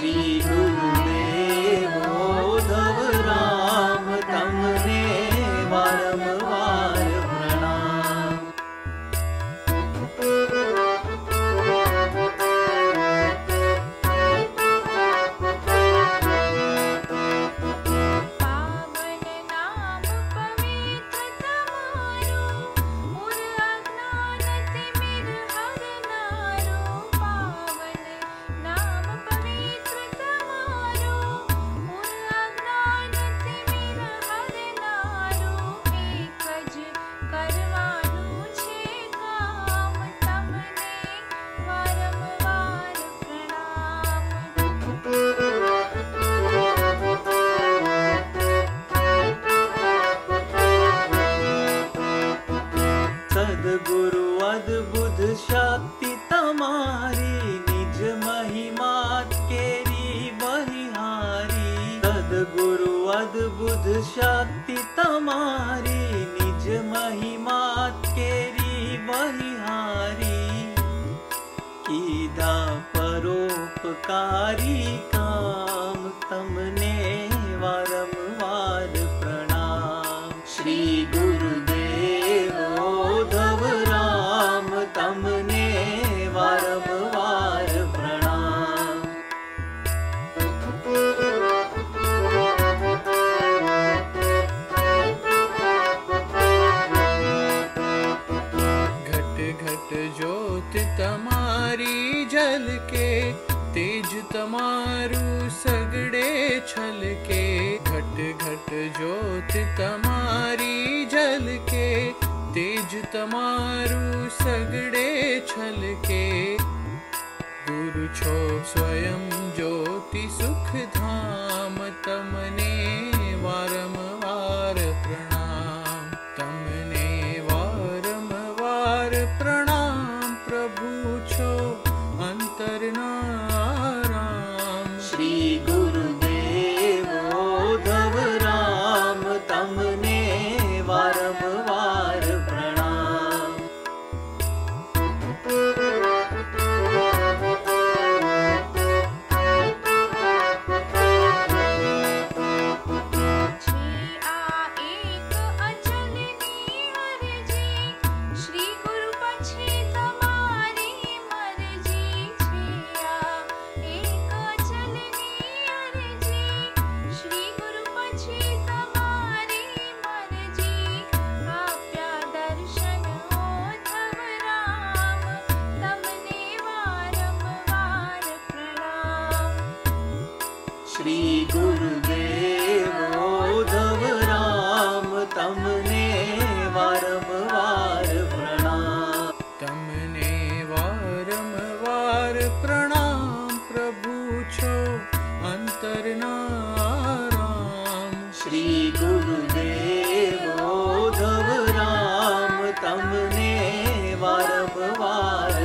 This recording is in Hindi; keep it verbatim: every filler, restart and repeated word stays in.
श्री गुरुदेव उद्धव राम तमने वारंवार प्रणाम। पावन नाम पवित्र तमारो, मुर अज्ञान तिमिर हरनारो। पावन नाम पवित्र तमारो, मुर अज्ञान तिमिर हरनारो। एक ज करवानु छे काम, तमने वारंवार प्रणाम। सद्गुरु अद्भुत शक्ति तमारी, निज महिमा केरी बहिहारी। सद्गुरु अद्भुत शक्ति तमारी, निज महिमा केरी बहिहारी। कीधा परोपकारी काम, तमने वारंवार प्रणाम। श्री गुरुदेव उद्धव राम तमने वारंवार प्रणाम। घट घट ज्योत तमारी जल के, तेज तमारू सगड़े छल के। घट घट ज्योत तमारी जल के, तेज तमारू सगड़े छल के। गुरु छो स्वयं ज्योति सुख धाम, तमने वारंवार प्रणाम। तमने वारंवार प्रणाम, प्रभु छो अंतरनाराम। श्री गुरुदेव उद्धव राम तमने वारंवार प्रणाम। छे आ एक अचलनी अरजी, श्री गुरु पछे तमारी मरजी। छे आ एक अचलनी अरजी, श्री गुरु पछे तमारी मरजी। आप्या दर्शन उद्धव राम, तमने वारंवार प्रणाम। श्री गुरुदेव उद्धव राम तमने वारंवार प्रणाम। तमने वारंवार प्रणाम, प्रभु छो अंतरनाराम। श्री गुरुदेव उद्धव राम तमने वारंवार